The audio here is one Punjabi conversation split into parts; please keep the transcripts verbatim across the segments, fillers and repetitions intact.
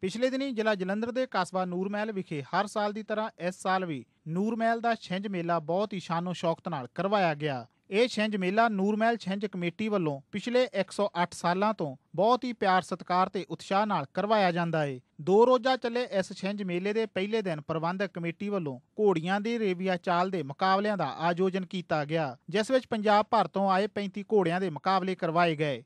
ਪਿਛਲੇ ਦਿਨੀ ਜ਼ਿਲ੍ਹਾ ਜਲੰਧਰ ਦੇ ਕਸਬਾ ਨੂਰਮਹਿਲ ਵਿਖੇ ਹਰ ਸਾਲ ਦੀ ਤਰ੍ਹਾਂ ਇਸ ਸਾਲ ਵੀ ਨੂਰਮਹਿਲ ਦਾ ਛਿੰਝ ਮੇਲਾ ਬਹੁਤ ਹੀ ਸ਼ਾਨੋ ਸ਼ੌਕਤ ਨਾਲ ਕਰਵਾਇਆ ਗਿਆ। ਇਹ ਛਿੰਝ ਮੇਲਾ ਨੂਰਮਹਿਲ ਛਿੰਝ ਕਮੇਟੀ ਵੱਲੋਂ ਪਿਛਲੇ ਇੱਕ ਸੌ ਅੱਠ ਸਾਲਾਂ ਤੋਂ ਬਹੁਤ ਹੀ ਪਿਆਰ ਸਤਿਕਾਰ ਤੇ ਉਤਸ਼ਾਹ ਨਾਲ ਕਰਵਾਇਆ ਜਾਂਦਾ ਹੈ। ਦੋ ਰੋਜ਼ਾ ਚੱਲੇ ਇਸ ਛਿੰਝ ਮੇਲੇ ਦੇ ਪਹਿਲੇ ਦਿਨ ਪ੍ਰਬੰਧਕ ਕਮੇਟੀ ਵੱਲੋਂ ਘੋੜੀਆਂ ਦੀ ਰੇਵੀਆ ਚਾਲ ਦੇ ਮੁਕਾਬਲਿਆਂ ਦਾ ਆਯੋਜਨ ਕੀਤਾ ਗਿਆ, ਜਿਸ ਵਿੱਚ ਪੰਜਾਬ ਭਰ ਤੋਂ ਆਏ ਪੈਂਤੀ ਘੋੜਿਆਂ ਦੇ ਮੁਕਾਬਲੇ ਕਰਵਾਏ ਗਏ।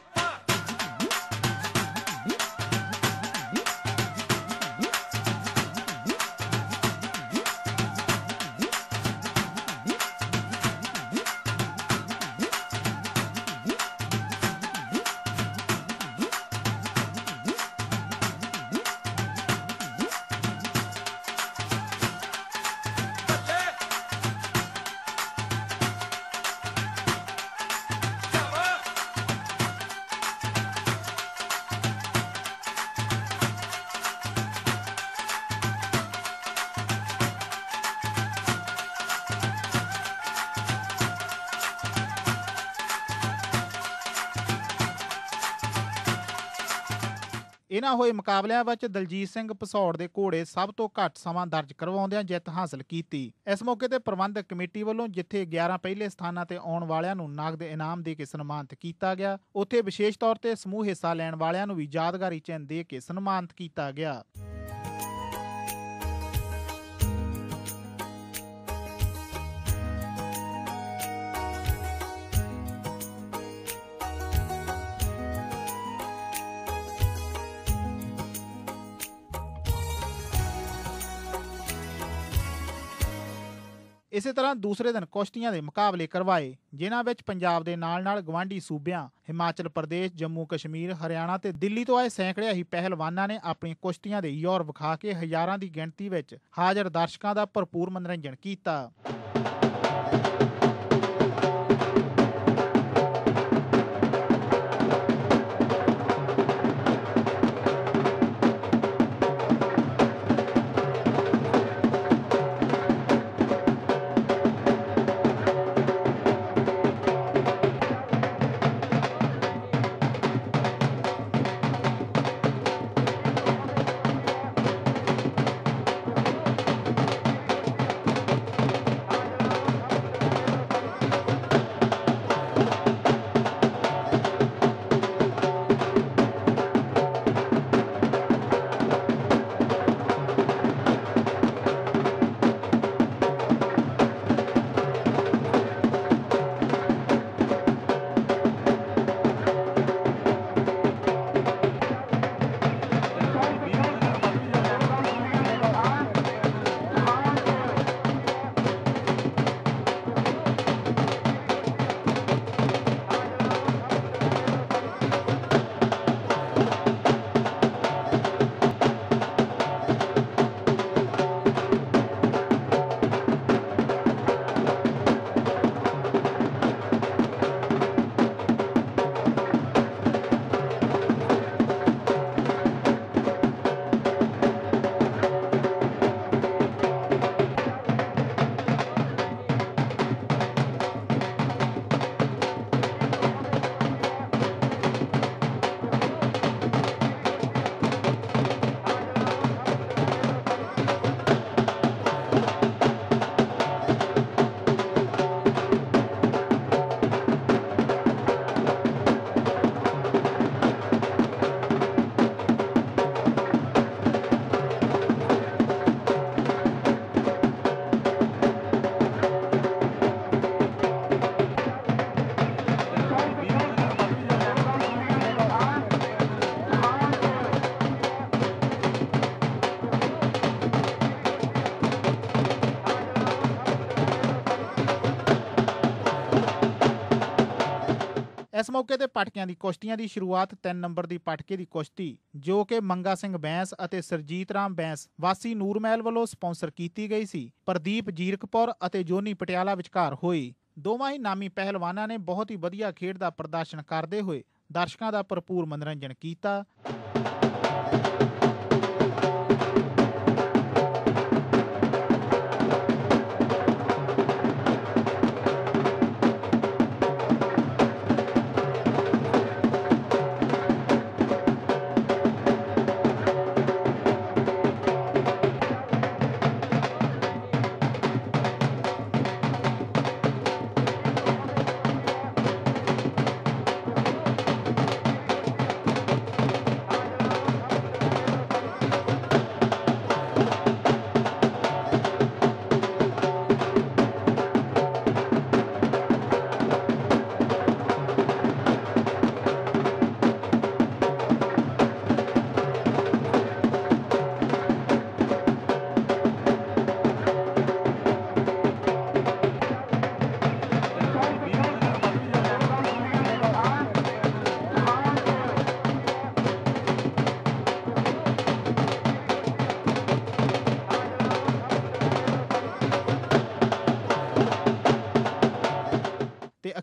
ਇਹਨਾਂ ਹੋਏ ਮੁਕਾਬਲਿਆਂ ਵਿੱਚ ਦਲਜੀਤ ਸਿੰਘ ਭਸੌੜ ਦੇ ਘੋੜੇ ਸਭ ਤੋਂ ਘੱਟ ਸਮਾਂ ਦਰਜ ਕਰਵਾਉਂਦਿਆਂ ਜਿੱਤ ਹਾਸਲ ਕੀਤੀ। ਇਸ ਮੌਕੇ ਤੇ ਪ੍ਰਬੰਧਕ ਕਮੇਟੀ ਵੱਲੋਂ ਜਿੱਥੇ ਗਿਆਰਾਂ ਪਹਿਲੇ ਸਥਾਨਾਂ ਤੇ ਆਉਣ ਵਾਲਿਆਂ ਨੂੰ ਨਗਦ ਇਨਾਮ ਦੇ ਕੇ ਸਨਮਾਨਿਤ ਕੀਤਾ ਗਿਆ, ਉੱਥੇ ਵਿਸ਼ੇਸ਼ ਤੌਰ ਤੇ ਸਮੂਹ ਹਿੱਸਾ ਲੈਣ ਵਾਲਿਆਂ ਨੂੰ ਵੀ ਯਾਦਗਾਰੀ ਚਿੰਨ੍ਹ ਦੇ ਕੇ ਸਨਮਾਨਿਤ ਕੀਤਾ ਗਿਆ। ਇਸੇ ਤਰ੍ਹਾਂ ਦੂਸਰੇ ਦਿਨ ਕੁਸ਼ਤੀਆਂ ਦੇ ਮੁਕਾਬਲੇ ਕਰਵਾਏ, ਜਿਨ੍ਹਾਂ ਵਿੱਚ ਪੰਜਾਬ ਦੇ ਨਾਲ ਨਾਲ ਗਵਾਂਢੀ ਸੂਬਿਆਂ ਹਿਮਾਚਲ ਪ੍ਰਦੇਸ਼, ਜੰਮੂ ਕਸ਼ਮੀਰ, ਹਰਿਆਣਾ ਤੇ ਦਿੱਲੀ ਤੋਂ ਆਏ ਸੈਂਕੜਿਆਂ ਹੀ ਪਹਿਲਵਾਨਾਂ ਨੇ ਆਪਣੀਆਂ ਕੁਸ਼ਤੀਆਂ ਦੇ ਜ਼ੋਰ ਵਿਖਾ ਕੇ ਹਜ਼ਾਰਾਂ ਦੀ ਗਿਣਤੀ ਵਿੱਚ ਹਾਜ਼ਰ ਦਰਸ਼ਕਾਂ ਦਾ ਭਰਪੂਰ ਮਨੋਰੰਜਨ ਕੀਤਾ। ਇਸ ਮੌਕੇ ਤੇ ਪਟਕਿਆਂ ਦੀ ਕੁਸ਼ਤੀਆਂ ਦੀ ਸ਼ੁਰੂਆਤ ਤਿੰਨ ਨੰਬਰ ਦੀ ਪਟਕੇ ਦੀ ਕੁਸ਼ਤੀ, ਜੋ ਕਿ ਮੰਗਾ ਸਿੰਘ ਬੈਂਸ ਅਤੇ ਸਰਜੀਤ ਰਾਮ ਬੈਂਸ ਵਾਸੀ ਨੂਰਮਹਿਲ ਵੱਲੋਂ ਸਪਾਂਸਰ ਕੀਤੀ ਗਈ ਸੀ, ਪ੍ਰਦੀਪ ਜੀਰਕਪੁਰ ਅਤੇ ਜੋਨੀ ਪਟਿਆਲਾ ਵਿਚਕਾਰ ਹੋਈ। ਦੋਵਾਂ ਹੀ ਨਾਮੀ ਪਹਿਲਵਾਨਾਂ ਨੇ ਬਹੁਤ ਹੀ ਵਧੀਆ ਖੇਡ ਦਾ ਪ੍ਰਦਰਸ਼ਨ ਕਰਦੇ ਹੋਏ ਦਰਸ਼ਕਾਂ ਦਾ ਭਰਪੂਰ ਮਨੋਰੰਜਨ ਕੀਤਾ।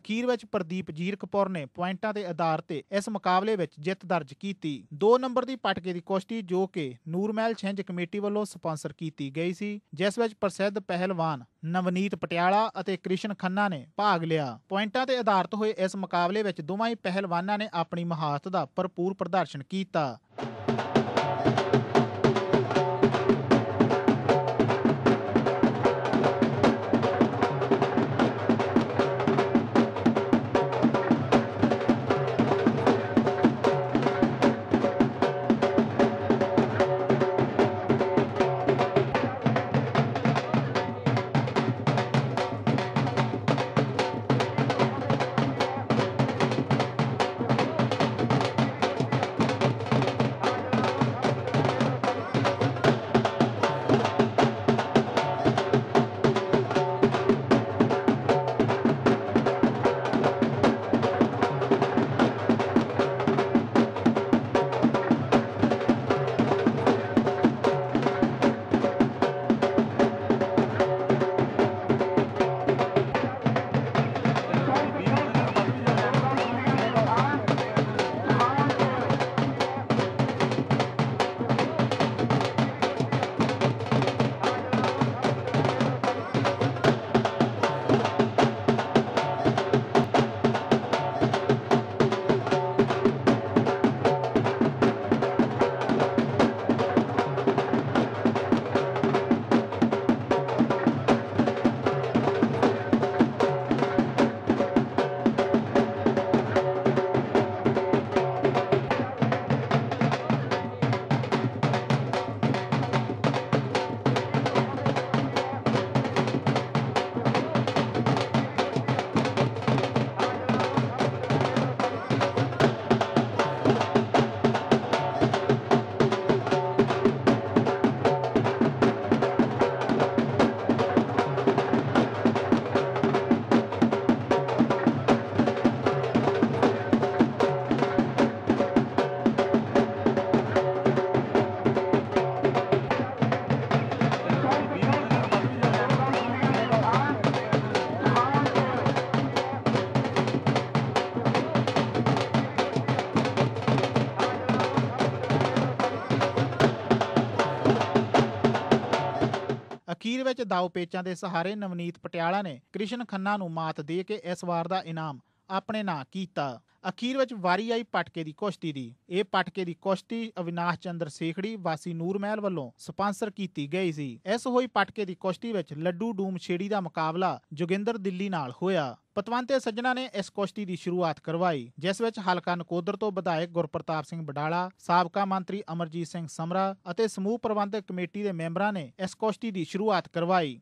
ਅਖੀਰ ਵਿੱਚ ਪ੍ਰਦੀਪ ਜੀਰਕਪੁਰ ਨੇ ਪੁਆਇੰਟਾਂ ਦੇ ਆਧਾਰ ਤੇ ਇਸ ਮੁਕਾਬਲੇ ਵਿੱਚ ਜਿੱਤ ਦਰਜ ਕੀਤੀ। ਦੋ ਨੰਬਰ ਦੀ ਪਟਕੇ ਦੀ ਕੁਸ਼ਤੀ ਜੋ ਕਿ ਨੂਰਮਹਿਲ ਛਿੰਝ ਕਮੇਟੀ ਵੱਲੋਂ ਸਪਾਂਸਰ ਕੀਤੀ ਗਈ ਸੀ, ਜਿਸ ਵਿੱਚ ਪ੍ਰਸਿੱਧ ਪਹਿਲਵਾਨ ਨਵਨੀਤ ਪਟਿਆਲਾ ਅਤੇ ਕ੍ਰਿਸ਼ਨ ਖੰਨਾ ਨੇ ਭਾਗ ਲਿਆ। ਪੁਆਇੰਟਾਂ ਤੇ ਆਧਾਰਿਤ ਹੋਏ ਇਸ ਮੁਕਾਬਲੇ ਵਿੱਚ ਦੋਵਾਂ ਹੀ ਪਹਿਲਵਾਨਾਂ ਨੇ ਆਪਣੀ ਮਹਾਰਤ ਦਾ ਭਰਪੂਰ ਪ੍ਰਦਰਸ਼ਨ ਕੀਤਾ। ਅਖੀਰ ਵਿੱਚ ਦਾਅ ਪੇਚਾਂ ਦੇ ਸਹਾਰੇ ਨਵਨੀਤ ਪਟਿਆਲਾ ਨੇ ਕ੍ਰਿਸ਼ਨ ਖੰਨਾ ਨੂੰ ਮਾਤ ਦੇ ਕੇ ਇਸ ਵਾਰ ਦਾ ਇਨਾਮ ਆਪਣੇ ਨਾਂ ਕੀਤਾ। ਅਖੀਰ ਵਿੱਚ ਵਾਰੀ ਆਈ ਪਟਕੇ ਦੀ ਕੁਸ਼ਤੀ ਦੀ। ਇਹ ਪਟਕੇ ਦੀ ਕੁਸ਼ਤੀ ਅਵਿਨਾਸ਼ ਚੰਦਰ ਸੇਖੜੀ ਵਾਸੀ ਨੂਰਮਹਿਲ ਵੱਲੋਂ ਸਪਾਂਸਰ ਕੀਤੀ ਗਈ ਸੀ। ਇਸ ਹੋਈ ਪਟਕੇ ਦੀ ਕੁਸ਼ਤੀ ਵਿੱਚ ਲੱਡੂ ਡੂਮ ਛੇੜੀ ਦਾ ਮੁਕਾਬਲਾ ਜੋਗਿੰਦਰ ਦਿੱਲੀ ਨਾਲ ਹੋਇਆ। ਪਤਵੰਤੇ ਸੱਜਣਾ ਨੇ ਇਸ ਕੁਸ਼ਤੀ ਦੀ ਸ਼ੁਰੂਆਤ ਕਰਵਾਈ, ਜਿਸ ਵਿੱਚ ਹਲਕਾ ਨਕੋਦਰ ਤੋਂ ਵਿਧਾਇਕ ਗੁਰਪ੍ਰਤਾਪ ਸਿੰਘ ਬਡਾਲਾ, ਸਾਬਕਾ ਮੰਤਰੀ ਅਮਰਜੀਤ ਸਿੰਘ ਸਮਰਾ ਅਤੇ ਸਮੂਹ ਪ੍ਰਬੰਧਕ ਕਮੇਟੀ ਦੇ ਮੈਂਬਰਾਂ ਨੇ ਇਸ ਕੁਸ਼ਤੀ ਦੀ ਸ਼ੁਰੂਆਤ ਕਰਵਾਈ।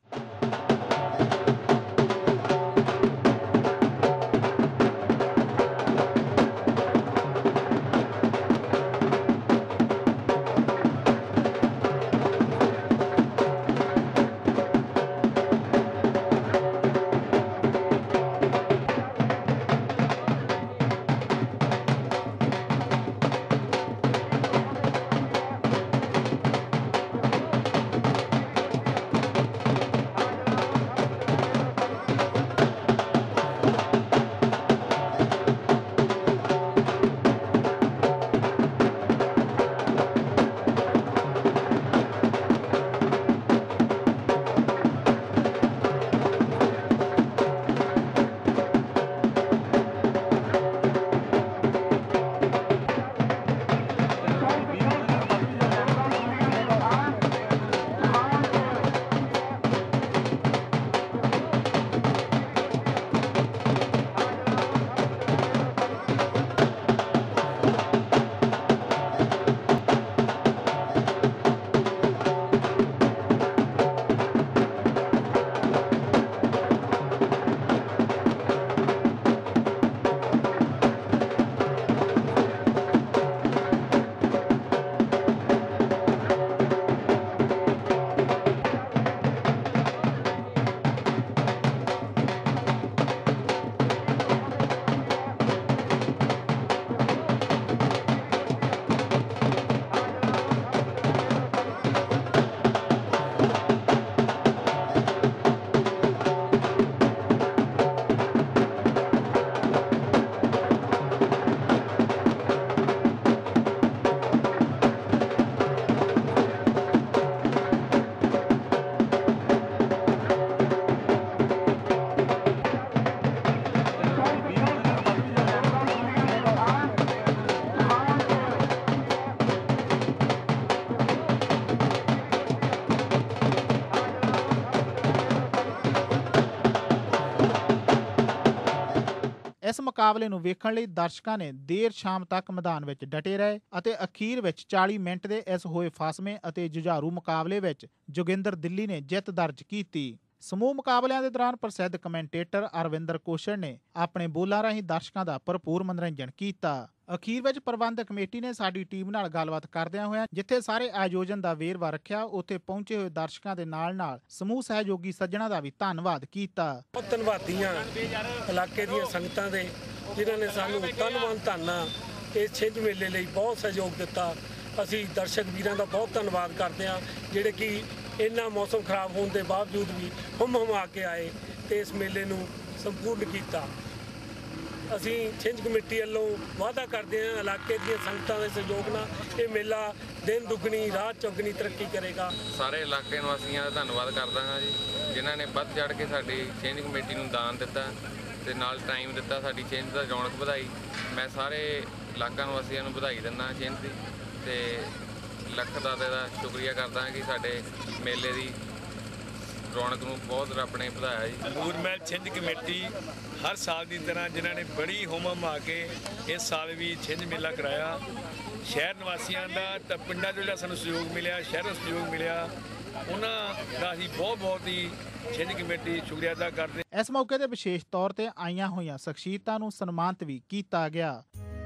ਇਸ ਮੁਕਾਬਲੇ ਨੂੰ ਵੇਖਣ ਲਈ ਦਰਸ਼ਕਾਂ ਨੇ ਦੇਰ ਸ਼ਾਮ ਤੱਕ ਮੈਦਾਨ ਵਿੱਚ ਡਟੇ ਰਹੇ ਅਤੇ ਅਖੀਰ ਵਿੱਚ ਚਾਲੀ ਮਿੰਟ ਦੇ ਇਸ ਹੋਏ ਫਾਸਮੇ ਅਤੇ ਜੁਝਾਰੂ ਮੁਕਾਬਲੇ ਵਿੱਚ ਜੋਗਿੰਦਰ ਦਿੱਲੀ ਨੇ ਜਿੱਤ ਦਰਜ ਕੀਤੀ। ਸਮੂਹ ਮੁਕਾਬਲਿਆਂ ਦੇ ਦੌਰਾਨ ਪ੍ਰਸਿੱਧ ਕਮੈਂਟੇਟਰ ਅਰਵਿੰਦਰ ਕੋਸ਼ੜ ਨੇ ਆਪਣੇ ਬੋਲਾਂ ਰਾਹੀਂ ਦਰਸ਼ਕਾਂ ਦਾ ਭਰਪੂਰ ਮਨੋਰੰਜਨ ਕੀਤਾ। ਅਖੀਰ ਵਿੱਚ ਪ੍ਰਬੰਧਕ ਕਮੇਟੀ ਨੇ ਸਾਡੀ ਟੀਮ ਨਾਲ ਗੱਲਬਾਤ ਕਰਦਿਆਂ ਹੋਇਆਂ ਜਿੱਥੇ ਸਾਰੇ ਆਯੋਜਨ ਦਾ ਵੇਰਵਾ ਰੱਖਿਆ, ਉੱਥੇ ਪਹੁੰਚੇ ਹੋਏ ਦਰਸ਼ਕਾਂ ਦੇ ਨਾਲ ਨਾਲ ਸਮੂਹ ਸਹਿਯੋਗੀ ਸੱਜਣਾ ਦਾ ਵੀ ਧੰਨਵਾਦ ਕੀਤਾ। ਬਹੁਤ ਧੰਨਵਾਦੀਆਂ ਇਲਾਕੇ ਦੀਆਂ ਸੰਗਤਾਂ ਦੇ ਜਿਨ੍ਹਾਂ ਨੇ ਸਾਨੂੰ ਧੰਨਵਾਦ ਧੰਨਾ ਇਸ ਛਿੰਝ ਮੇਲੇ ਲਈ ਬਹੁਤ ਸਹਿਯੋਗ ਦਿੱਤਾ। ਅਸੀਂ ਦਰਸ਼ਕ ਵੀਰਾਂ ਦਾ ਬਹੁਤ ਧੰਨਵਾਦ ਕਰਦੇ ਹਾਂ ਜਿਹੜੇ ਕਿ ਇੰਨਾ ਮੌਸਮ ਖਰਾਬ ਹੋਣ ਦੇ ਬਾਵਜੂਦ ਵੀ ਹੁਮ ਹੁਮਾ ਕੇ ਆਏ ਤੇ ਇਸ ਮੇਲੇ ਨੂੰ ਸੰਪੂਰਨ ਕੀਤਾ। ਅਸੀਂ ਛਿੰਝ ਕਮੇਟੀ ਵੱਲੋਂ ਵਾਅਦਾ ਕਰਦੇ ਹਾਂ ਇਲਾਕੇ ਦੀਆਂ ਸੰਗਤਾਂ ਦੇ ਸਹਿਯੋਗ ਨਾਲ ਇਹ ਮੇਲਾ ਦਿਨ ਦੁੱਗਣੀ ਰਾਤ ਚੌਗਣੀ ਤਰੱਕੀ ਕਰੇਗਾ। ਸਾਰੇ ਇਲਾਕੇ ਨਿਵਾਸੀਆਂ ਦਾ ਧੰਨਵਾਦ ਕਰਦਾ ਹਾਂ ਜੀ ਜਿਨ੍ਹਾਂ ਨੇ ਵੱਧ ਚੜ੍ਹ ਕੇ ਸਾਡੀ ਛਿੰਝ ਕਮੇਟੀ ਨੂੰ ਦਾਨ ਦਿੱਤਾ ਤੇ ਨਾਲ ਟਾਈਮ ਦਿੱਤਾ, ਸਾਡੀ ਛਿੰਝ ਦਾ ਰੌਣਕ ਵਧਾਈ। ਮੈਂ ਸਾਰੇ ਇਲਾਕਾ ਨਿਵਾਸੀਆਂ ਨੂੰ ਵਧਾਈ ਦਿੰਦਾ ਛਿੰਝ ਦੀ ਤੇ ਲੱਖ ਦਾ ਦਾ ਸ਼ੁਕਰੀਆ ਕਰਦਾ ਹਾਂ ਕਿ ਸਾਡੇ ਮੇਲੇ ਦੀ ਰੌਣਕ ਨੂੰ ਬਹੁਤ ਰੱਬ ਨੇ ਵਧਾਇਆ ਜੀ। ਨੂਰਮਹਿਲ ਛਿੰਝ ਕਮੇਟੀ ਹਰ ਸਾਲ ਦੀ ਤਰ੍ਹਾਂ ਜਿਨ੍ਹਾਂ ਨੇ ਬੜੀ ਹੁਮ ਹੁਮਾ ਕੇ ਇਸ ਸਾਲ ਵੀ ਛਿੰਝ ਮੇਲਾ ਕਰਾਇਆ। ਸ਼ਹਿਰ ਨਿਵਾਸੀਆਂ ਦਾ ਤਾਂ ਪਿੰਡਾਂ 'ਚ ਜਿਹੜਾ ਸਾਨੂੰ ਸਹਿਯੋਗ ਮਿਲਿਆ, ਸ਼ਹਿਰੋਂ ਸਹਿਯੋਗ ਮਿਲਿਆ, ਉਹਨਾਂ ਦਾ ਅਸੀਂ ਬਹੁਤ ਬਹੁਤ ਹੀ ਛਿੰਝ ਕਮੇਟੀ ਸ਼ੁਕਰੀਆ ਅਦਾ ਕਰਦੇ। ਇਸ ਮੌਕੇ ਤੇ ਵਿਸ਼ੇਸ਼ ਤੌਰ ਤੇ ਆਈਆਂ ਹੋਈਆਂ ਸ਼ਖਸੀਅਤਾਂ ਨੂੰ ਸਨਮਾਨਿਤ ਵੀ ਕੀਤਾ ਗਿਆ।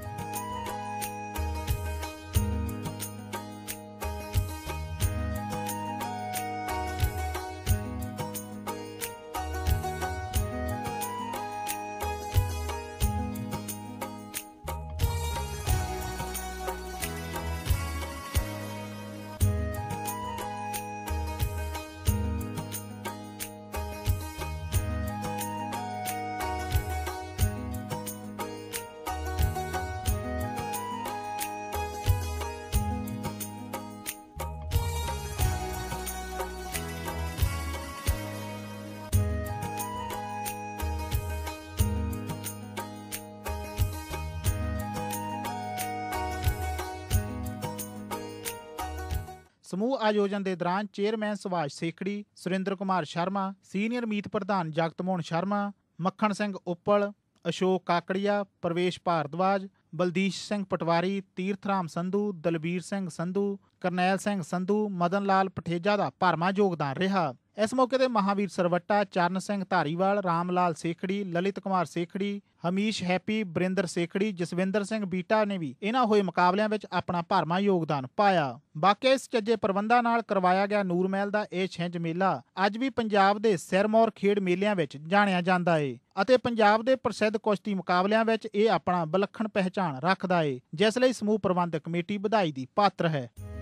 ਸਮੂਹ ਆਯੋਜਨ ਦੇ ਦੌਰਾਨ ਚੇਅਰਮੈਨ ਸੁਭਾਸ਼ ਸੇਖੜੀ, ਸੁਰਿੰਦਰ ਕੁਮਾਰ ਸ਼ਰਮਾ, ਸੀਨੀਅਰ ਮੀਤ ਪ੍ਰਧਾਨ ਜਗਤ ਮੋਹਨ ਸ਼ਰਮਾ, ਮੱਖਣ ਸਿੰਘ ਉੱਪਲ, ਅਸ਼ੋਕ ਕਾਕੜੀਆ, ਪ੍ਰਵੇਸ਼ ਭਾਰਦਵਾਜ, ਬਲਦੀਸ਼ ਸਿੰਘ ਪਟਵਾਰੀ, ਤੀਰਥਰਾਮ ਸੰਧੂ, ਦਲਬੀਰ ਸਿੰਘ ਸੰਧੂ, ਕਰਨੈਲ ਸਿੰਘ ਸੰਧੂ, ਮਦਨ ਲਾਲ ਪਠੇਜਾ ਦਾ ਭਰਵਾਂ ਯੋਗਦਾਨ ਰਿਹਾ। ਇਸ ਮੌਕੇ ਤੇ ਮਹਾਵੀਰ ਸਰਵੱਟਾ, ਚਰਨ ਸਿੰਘ ਧਾਰੀਵਾਲ, ਰਾਮ ਲਾਲ ਸੇਖੜੀ, ਲਲਿਤ ਕੁਮਾਰ ਸੇਖੜੀ, ਹਮੀਸ਼ ਹੈਪੀ, ਬਰਿੰਦਰ ਸੇਖੜੀ, ਜਸਵਿੰਦਰ ਸਿੰਘ ਬੀਟਾ ਨੇ ਵੀ ਇਹਨਾਂ ਹੋਏ ਮੁਕਾਬਲਿਆਂ ਵਿੱਚ ਆਪਣਾ ਭਰਵਾਂ ਯੋਗਦਾਨ ਪਾਇਆ। ਬਾਕੀ ਇਸ ਚੱਜੇ ਪ੍ਰਬੰਧਾਂ ਨਾਲ ਕਰਵਾਇਆ ਗਿਆ ਨੂਰਮਹਿਲ ਦਾ ਇਹ ਛਿੰਝ ਮੇਲਾ ਅੱਜ ਵੀ ਪੰਜਾਬ ਦੇ ਸਿਰਮੌਰ ਖੇਡ ਮੇਲਿਆਂ ਵਿੱਚ ਜਾਣਿਆ ਜਾਂਦਾ ਏ ਅਤੇ ਪੰਜਾਬ ਦੇ ਪ੍ਰਸਿੱਧ ਕੁਸ਼ਤੀ ਮੁਕਾਬਲਿਆਂ ਵਿੱਚ ਇਹ ਆਪਣਾ ਵਿਲੱਖਣ ਪਹਿਚਾਣ ਰੱਖਦਾ ਏ, ਜਿਸ ਲਈ ਸਮੂਹ ਪ੍ਰਬੰਧਕ ਕਮੇਟੀ ਵਧਾਈ ਦੀ ਪਾਤਰ ਹੈ।